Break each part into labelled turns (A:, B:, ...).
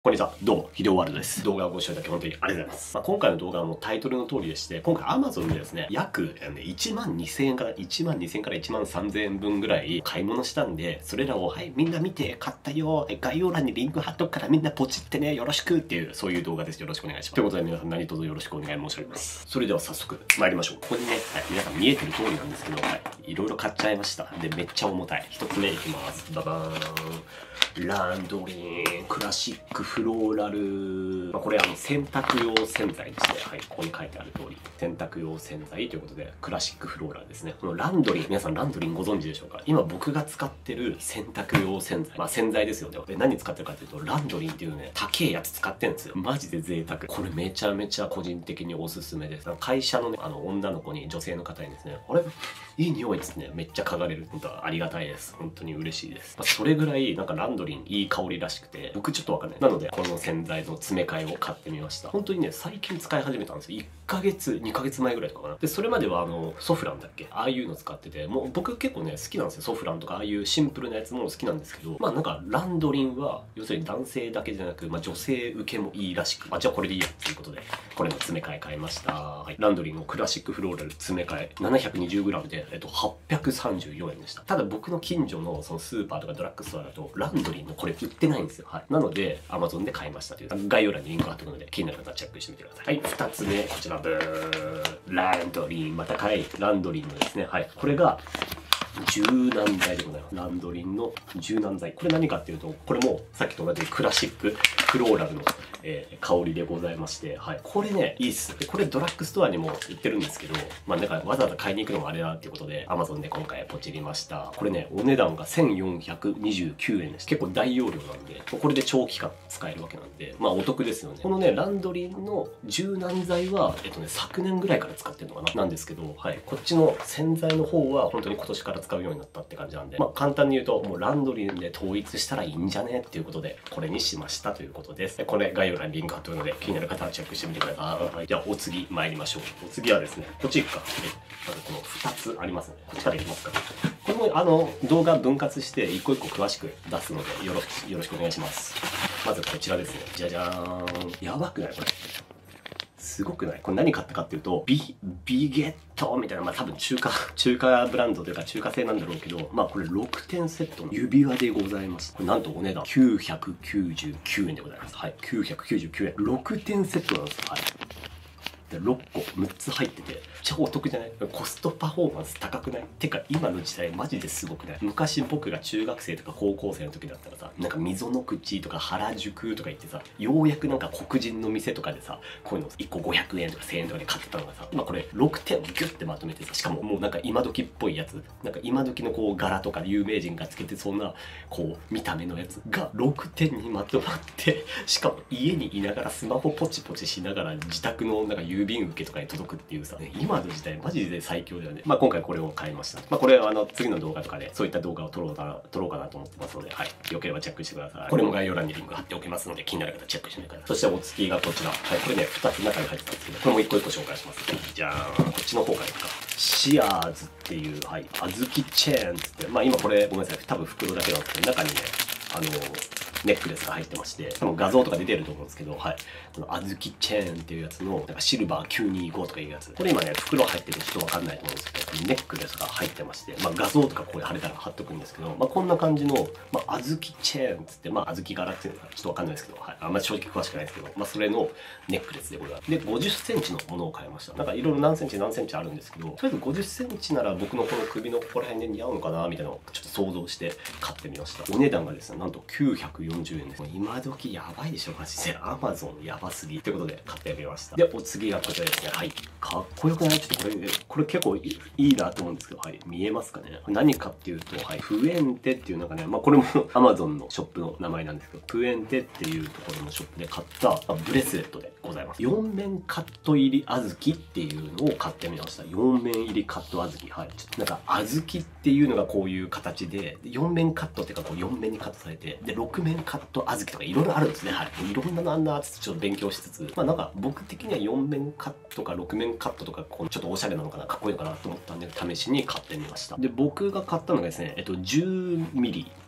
A: こんにちは、どうも、ヒデオワールドです。動画をご視聴いただき本当にありがとうございます。今回の動画はもうタイトルの通りでして、今回 Amazon でですね、約1万2000円から1万3000円分ぐらい買い物したんで、それらを、はい、みんな見て、買ったよ、概要欄にリンク貼っとくからみんなポチってね、よろしくっていう、そういう動画です。よろしくお願いします。ということで皆さん何卒よろしくお願い申し上げます。それでは早速参りましょう。ここにね、はい、皆さん見えてる通りなんですけど、はい、いろいろ買っちゃいました。で、めっちゃ重たい。一つ目いきます。ババーン。ランドリークラシックフローラル、これ洗濯用洗剤でして、はい、ここに書いてある通り洗濯用洗剤ということでクラシックフローラルですね。このランドリー、皆さんランドリーご存知でしょうか。今僕が使ってる洗濯用洗剤、洗剤ですよね。で何使ってるかというとランドリーっていうね、高えやつ使ってるんですよ。マジで贅沢。これめちゃめちゃ個人的におすすめです。会社のね、女の子に、女性の方にですね、あれいい匂いですね、めっちゃ嗅がれる。本当はありがたいです。本当に嬉しいです。それぐらいなんかランドリーいい香りらしくて、僕ちょっとわかんない。なのでこの洗剤の詰め替えを買ってみました。本当にね、最近使い始めたんですよ。1ヶ月2ヶ月前ぐらいとかかな。でそれまではソフランだっけ、ああいうの使ってて、もう僕結構ね好きなんですよ。ソフランとかああいうシンプルなやつも好きなんですけど、なんかランドリーは要するに男性だけじゃなく、女性受けもいいらしく、じゃあこれでいいやっていうことでこれの詰め替え買いました。はい、ランドリーのクラシックフローラル詰め替え 720g で、834円でした。ただ僕の近所のそのスーパーとかドラッグストアだとランドリーのこれ売ってないんですよ。はい、なので Amazon で買いましたという、概要欄にリンク貼っておくので気になる方はチェックしてみてください。はい、2つ目こちら、ブーランドリー、またかいランドリーのですね、はい、これが柔軟剤でございます。ランドリーの柔軟剤。これ何かっていうと、これもさっきと同じクラシックフローラルの、香りでございまして、はい、これねいいっす。これドラッグストアにも売ってるんですけど、なんかわざわざ買いに行くのもあれだっていうことで Amazon で今回ポチりました。これねお値段が1429円です。結構大容量なんで、これで長期間使えるわけなんで、お得ですよね。このねランドリーの柔軟剤は昨年ぐらいから使ってるのかななんですけど、はい、こっちの洗剤の方は本当に今年から使うようになったって感じなんで、簡単に言うともうランドリーで統一したらいいんじゃねっていうことでこれにしましたということです。これ概要欄にリンク貼っておくので気になる方はチェックしてみてください。はい、じゃあお次参りましょう。お次はですね、こっち行くか。まずこの2つありますのでこっちからいきますか。これも動画分割して一個一個詳しく出すのでよろしくお願いします。まずこちらですね。じゃじゃーん。やばくないこれ。すごくない？これ何買ったかっていうと、ビゲットみたいな、多分中華ブランドというか中華製なんだろうけど、これ6点セットの指輪でございます。これなんとお値段999円でございます。はい、999円。6点セットなんです。はい。6個6つ入ってて超お得じゃない？コストパフォーマンス高くない？てか今の時代マジですごくない？昔僕が中学生とか高校生の時だったらさ、なんか溝の口とか原宿とか行ってさ、ようやくなんか黒人の店とかでさ、こういうの1個500円とか1000円とかで買ってたのがさ、今これ6点をギュッてまとめてさ、しかももうなんか今時っぽいやつ、なんか今時のこう柄とか有名人がつけてそうなこう見た目のやつが6点にまとまって、しかも家にいながらスマホポチポチしながら自宅のなんか郵便受けとかに届くっていうさ、今の時代マジで最強だよね。今回これを買いました。これは次の動画とかでそういった動画を撮ろうかなと思ってますので、はい、よければチェックしてください。これも概要欄にリンク貼っておきますので気になる方チェックしてみてください。そしてお次がこちら、はい、これね2つ中に入ってたんですけど、これも一個一個紹介します。じゃーん、こっちの方からいくか。シアーズっていう、はい、小豆チェーンつって、今これごめんなさい、多分袋だけなんですけど、中にねネックレスが入ってまして、多分画像とか出てると思うんですけど、はい、この小豆チェーンっていうやつのなんかシルバー925とかいうやつ、これ今ね袋入ってるとちょっとわかんないと思うんですけど、ネックレスが入ってまして、画像とかこれ貼れたら貼っとくんですけど、こんな感じの、小豆チェーンつって、小豆柄っていうのかちょっとわかんないですけど、はい、あんまり正直詳しくないですけど、それのネックレスでこれはで50センチのものを買いました。なんかいろいろ何センチあるんですけど、とりあえず50センチなら僕のこの首のここら辺で似合うのかなみたいなのをちょっと想像して買ってみました。お値段がですね、なんと940円です。今時やばいでしょマジで。 Amazon やばすぎってことで買ってみました。でお次がこちらですね。はい、かっこよくない？ちょっとこれ結構いいなと思うんですけど、はい、見えますかね。何かっていうと、はい、フエンテっていうなんかね、これも Amazon のショップの名前なんですけど、フエンテっていうところのショップで買ったブレスレットでございます。4面カット入り小豆っていうのを買ってみました。4面入りカット小豆。はい、ちょっとなんか小豆っていうのがこういう形で、4面カットっていうかこう4面にカットされて、で6面カット小豆とかいろいろあるんですね。はい、いろんなのあんなつちょっと勉強しつつ、なんか僕的には4面カットか6面カットとかこうちょっとおしゃれなのかな、かっこいいのかなと思ったんで試しに買ってみました。で僕が買ったのがですね、10ミリ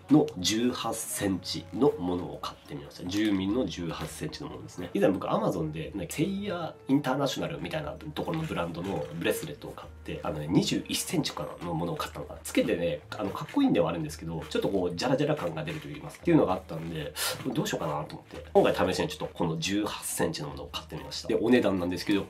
A: の18センチのものを買ってみました。10ミリの18センチのものですね。以前僕 Amazon でセイヤインターナショナルみたいなところのブランドのブレスレットを買って、21センチかなのものを買ったのかな。つけてね、かっこいいんではあるんですけど、ちょっとこうジャラジャラ感が出ると言いますかっていうのがあったんで、どうしようかなと思って今回試しにちょっとこの18センチのものを買ってみました。でお値段なんですけど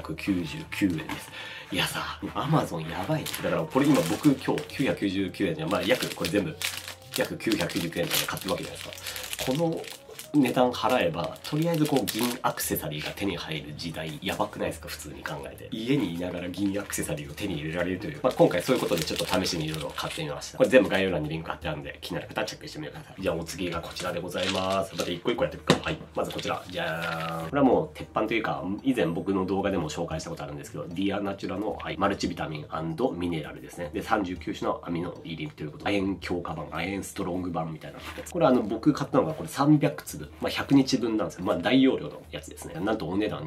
A: 999円です。いやさ、Amazon やばい。だからこれ今僕今日999円じゃ、まあ約これ全部約999円で買ってるわけじゃないですか。この値段払えばとりあえずこう銀アクセサリーが手に入る時代やばくないですか。普通に考えて家にいながら銀アクセサリーを手に入れられるという、今回そういうことでちょっと試しにいろいろ買ってみました。これ全部概要欄にリンク貼ってあるんで気になる方はチェックしてみてください。じゃあお次がこちらでございます。また一個一個やっていくか。はい、まずこちらじゃーん。これはもう鉄板というか以前僕の動画でも紹介したことあるんですけど、ディアナチュラの、マルチビタミン&ミネラルですね。で39種のアミノ入りということで、亜鉛強化版、亜鉛ストロング版みたいなやつ。これ僕買ったのがこれ300粒、100日分なんですよ。大容量のやつですね。なんとお値段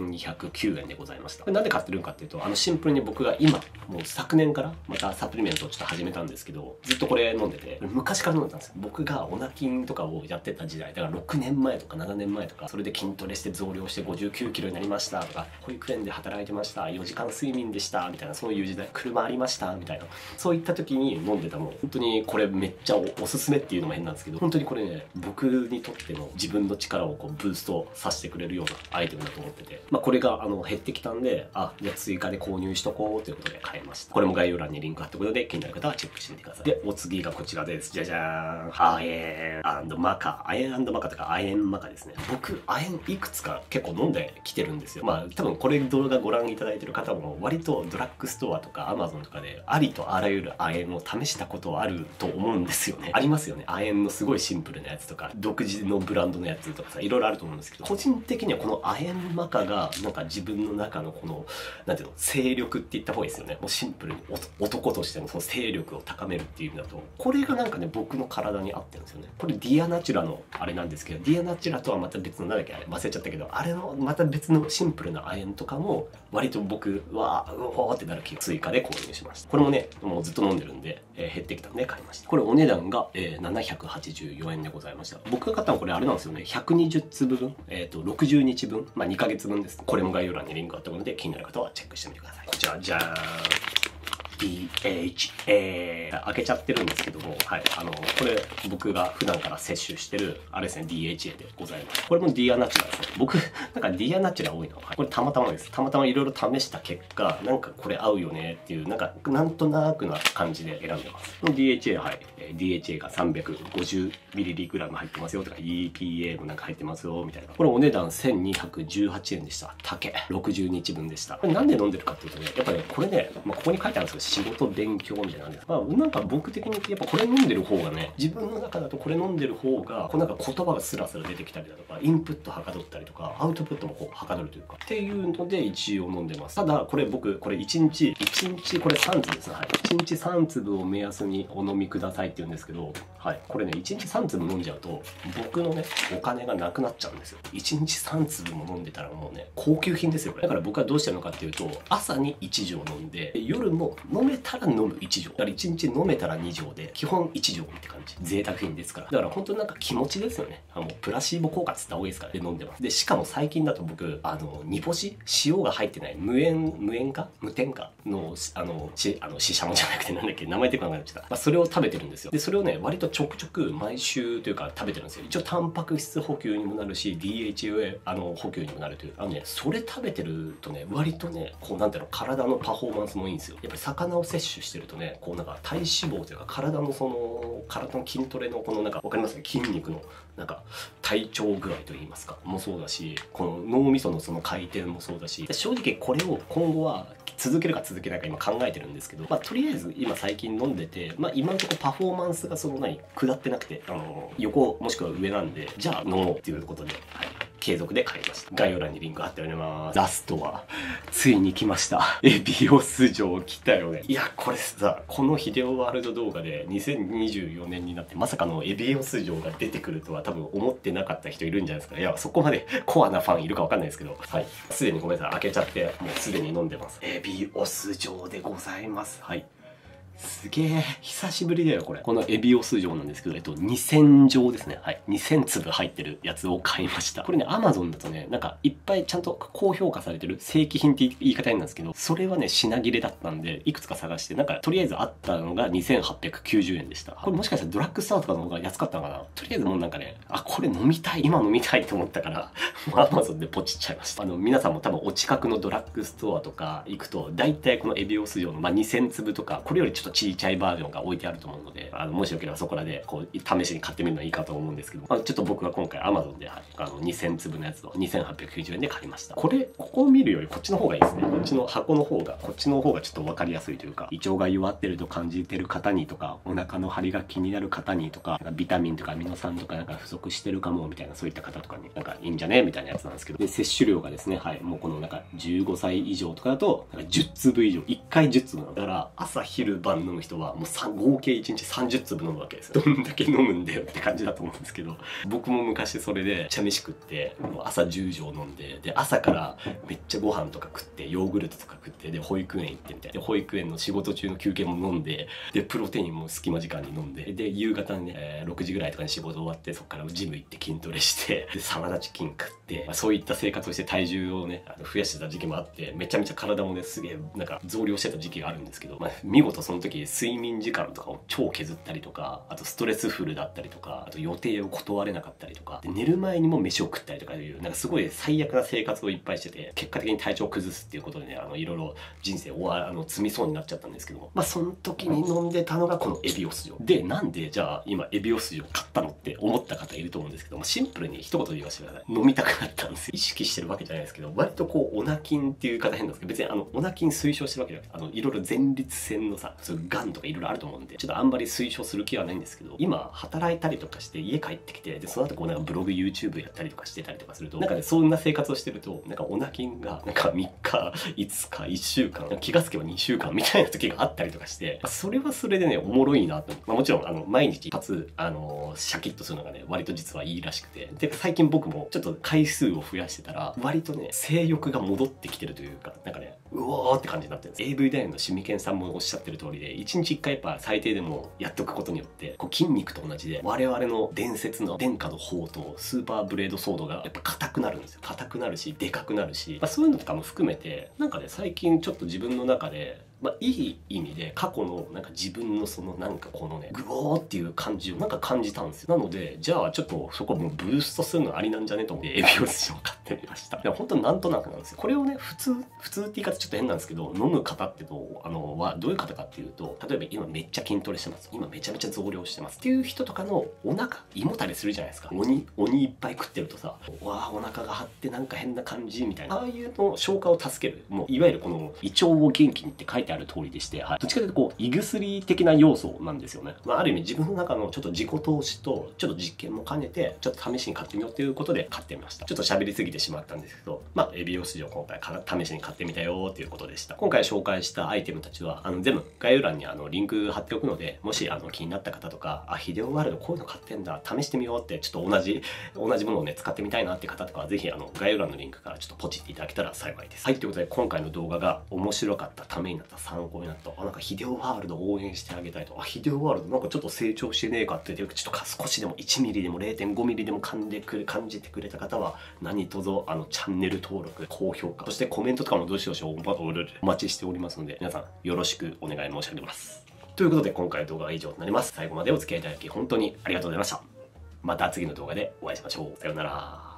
A: 2209円でございました。これなんで買ってるかっていうと、シンプルに僕が今もう昨年からまたサプリメントをちょっと始めたんですけど、ずっとこれ飲んでて、昔から飲んでたんですよ。僕がオナキンとかをやってた時代だから6年前とか7年前とか、それで筋トレして増量して59キロになりましたとか、保育園で働いてました、4時間睡眠でしたみたいな、そういう時代、車ありましたみたいな、そういった時に飲んでたもう本当にこれめっちゃおすすめっていうのも変なんですけど、本当にこれね、僕にとっての自分の力をこうブーストさせてくれるようなアイテムだと思ってて、これが減ってきたんで、じゃあ追加で購入しとこうということで買いました。これも概要欄にリンク貼ってことで気になる方はチェックしてみてください。でお次がこちらです。じゃじゃーん。亜鉛マカ、亜鉛マカとか亜鉛マカですね。僕亜鉛いくつか結構飲んできてるんですよ。多分これ動画ご覧いただいてる方も割とドラッグストアとか Amazon とかでありとあらゆる亜鉛を試したことはあると思うんですよね。ありますよね。亜鉛のすごいシンプルなやつとか独自のブランドのやつとかさ、いろいろあると思うんですけど、個人的にはこの亜鉛マカがなんか自分の中のこのなんていうの、勢力って言った方がいいですよね。もうシンプルに男としてのその勢力を高めるっていう意味だと、これがなんかね僕の体に合ってるんですよね。これディアナチュラのあれなんですけど、ディアナチュラとはまた別のなんだっけ、あれ忘れちゃったけど、あれのまた別のシンプルな亜鉛とかも割と僕はうおーってなる気が追加で購入しました。これもねもうずっと飲んでるんで、減ってきたんで買いました。これお値段が、784円でございました。僕が買ったのはこれあれなんですよね。120粒分、60日分、2ヶ月分です。これも概要欄にリンクがあったので気になる方はチェックしてみてください。こちらじゃーん。DHA 開けちゃってるんですけども、はい、これ僕が普段から摂取してるあれですね、 DHA でございます。これもディアナチュラですね。僕なんかディアナチュラ多いの、これたまたまです。たまたまいろいろ試した結果、なんかこれ合うよねっていうなんとなくな感じで選んでます。DHA、はい、DHA が 350mg 入ってますよとか EPA もなんか入ってますよみたいな。これお値段1218円でした。竹60日分でした。これなんで飲んでるかっていうとね、やっぱねこれね、ここに書いてあるんですけど、仕事勉強みたいなんです。なんか僕的にやっぱこれ飲んでる方がね、自分の中だとこれ飲んでる方がこうなんか言葉がスラスラ出てきたりだとか、インプットはかどったりとか、アウトプットもこうはかどるというかっていうので一応飲んでます。ただこれ僕これ1日これ3粒ですね。はい、1日3粒を目安にお飲みくださいって言うんですけど、はい、これね1日3粒飲んじゃうと僕のねお金がなくなっちゃうんですよ。1日3粒も飲んでたらもうね高級品ですよこれ。だから僕はどうしてるのかっていうと、朝に1錠飲んで夜も飲めたら飲む1錠だから、1日飲めたら2錠で基本1錠って感じ。贅沢品ですから。だから本当になんか気持ちですよね。もうプラシーボ効果っつった方がいいですからで飲んでます。でしかも最近だと僕煮干し、塩が入ってない無添加のししゃもじゃなくてなんだっけ、名前出てこなくなっちゃった、それを食べてるんですよ。でそれをね割とちょくちょく毎週というか食べてるんですよ。一応タンパク質補給にもなるし DHA 補給にもなるというそれ食べてるとね割とねこうなんていうの、体のパフォーマンスもいいんですよ。やっぱり魚を摂取してるとね、こうなんか体脂肪というか体の筋トレのこのなんかわかりますか、筋肉のなんか体調具合といいますかもそうだし、この脳みそのその回転もそうだし、正直これを今後は続けるか続けないか今考えてるんですけど、とりあえず今最近飲んでて、今のところパフォーマンスが下ってなくて横もしくは上なんで、じゃあ飲もうっていうことで、はい、継続で買いました。概要欄にリンク貼っております。ラストはついに来ました。エビオス城来たよね。いやこれさ、このヒデオワールド動画で2024年になってまさかのエビオス城が出てくるとは多分思ってなかった人いるんじゃないですか。いやそこまでコアなファンいるかわかんないですけど、はい、すでにごめんなさい開けちゃってもうすでに飲んでます。エビオス城でございます。はい、 すげえ久しぶりだよこれ。このエビオス状なんですけど、2000錠ですね。はい、2000粒入ってるやつを買いました。これね Amazon だとね、なんかいっぱいちゃんと高評価されてる正規品って言い方なんですけど、それはね品切れだったんで、いくつか探して、なんかとりあえずあったのが2890円でした。これもしかしたらドラッグストアとかの方が安かったのかな。とりあえずもうなんかね、あ、これ飲みたい、今飲みたいと思ったからもう Amazon でポチっちゃいました。皆さんも多分お近くのドラッグストアとか行くと、大体このエビオス状の、2000粒とか、これよりちょっとちいちゃいバージョンが置いてあると思うので、もしよければそこらでこう試しに買ってみるのはいいかと思うんですけど、ちょっと僕は今回 Amazon で、2000粒のやつを2890円で買いました。ここを見るよりこっちの方がいいですね。こっちの箱の方が、こっちの方がちょっと分かりやすいというか、胃腸が弱ってると感じてる方にとか、お腹の張りが気になる方にとか、ビタミンとかアミノ酸とかなんか不足してるかもみたいな、そういった方とかになんかいいんじゃねみたいなやつなんですけど、で摂取量がですね、はい、もうこのなんか15歳以上とかだとなんか10粒以上、1回10粒なのだから朝昼晩飲む人はもう合計1日30粒飲むわけです。どんだけ飲むんだよって感じだと思うんですけど、僕も昔それで茶飯食ってもう朝10錠飲んで、で朝からめっちゃご飯とか食って、ヨーグルトとか食って、で保育園行ってみたいな、で保育園の仕事中の休憩も飲んで、でプロテインも隙間時間に飲んで、で夕方にね、6時ぐらいとかに仕事終わって、そこからジム行って筋トレして、でサラダチキン食って、そういった生活をして体重をね増やしてた時期もあって、めちゃめちゃ体もねすげえなんか増量してた時期があるんですけど、見事その時睡眠時間とかを超削ったりとか、あとストレスフルだったりとか、あと予定を断れなかったりとか、で寝る前にも飯を食ったりとかいう、なんかすごい最悪な生活をいっぱいしてて、結果的に体調を崩すっていうことでね、いろいろ人生積みそうになっちゃったんですけど、その時に飲んでたのがこのエビオス錠で、なんでじゃあ今エビオス錠買ったのって思った方いると思うんですけども、シンプルに一言で言わせてください。飲みたくなったんですよ。意識してるわけじゃないですけど、割とこうオナキンっていう言い方変なんですけど、別にオナキン推奨してるわけじゃなくて、いろいろ前立腺のさ、そういうガンとかいろいろあると思うんで、ちょっとあんまり推奨する気はないんですけど、今働いたりとかして家帰ってきて、でその後こうなんかブログ YouTube やったりとかしてたりとかすると、なんかねそんな生活をしてると、なんかオナキンがなんか3日5日1週間、気がつけば2週間みたいな時があったりとかして、それはそれでねおもろいなと。もちろん毎日かつシャキッとするのがね割と実はいいらしくて、で最近僕もちょっと回数を増やしてたら割とね性欲が戻ってきてるというか、なんかねうおーって感じになってるんです。 AV ダイエのシミケンさんもおっしゃってる通りで、1日1回やっぱ最低でもやっておくことによってこう筋肉と同じで、我々の伝説の殿下の砲とスーパーブレードソードがやっぱ硬くなるんですよ。硬くなるしでかくなるし、そういうのとかも含めてなんかね最近ちょっと自分の中でいい意味で過去のなんか自分のそのなんかこのねグオーっていう感じをなんか感じたんですよ。なのでじゃあちょっとそこもブーストするのありなんじゃねと思ってエビオスを買ってみました。でも本当なんとなくなんですよ。これをね普通って言い方ちょっと変なんですけど、飲む方ってはどういう方かっていうと、例えば今めっちゃ筋トレしてます、今めちゃめちゃ増量してますっていう人とかのお腹胃もたれするじゃないですか。鬼いっぱい食ってるとさ、わあお腹が張ってなんか変な感じみたいな、ああいうの消化を助ける、もういわゆるこの胃腸を元気にって書いてある通りでして、はい、どっちかというとこう胃薬的な要素なんですよね。ある意味自分の中のちょっと自己投資とちょっと実験も兼ねてちょっと試しに買ってみようということで買ってみました。ちょっと喋りすぎてしまったんですけど、エビオス錠今回試しに買ってみたよということでした。今回紹介したアイテムたちは全部概要欄にリンク貼っておくので、もし気になった方とか、ヒデオワールドこういうの買ってんだ試してみようって、ちょっと同じものをね使ってみたいなって方とかはぜひ概要欄のリンクからちょっとポチっていただけたら幸いです。はい、ということで今回の動画が面白かった、ためになった、参考になった、なんかヒデオワールドを応援してあげたいと、ヒデオワールドなんかちょっと成長してねえかってちょっと少しでも1ミリでも 0.5 ミリでも感じてくれた方は何卒チャンネル登録、高評価、そしてコメントとかもどしどしお待ちしておりますので、皆さんよろしくお願い申し上げます。ということで今回の動画は以上となります。最後までお付き合いいただき本当にありがとうございました。また次の動画でお会いしましょう。さようなら。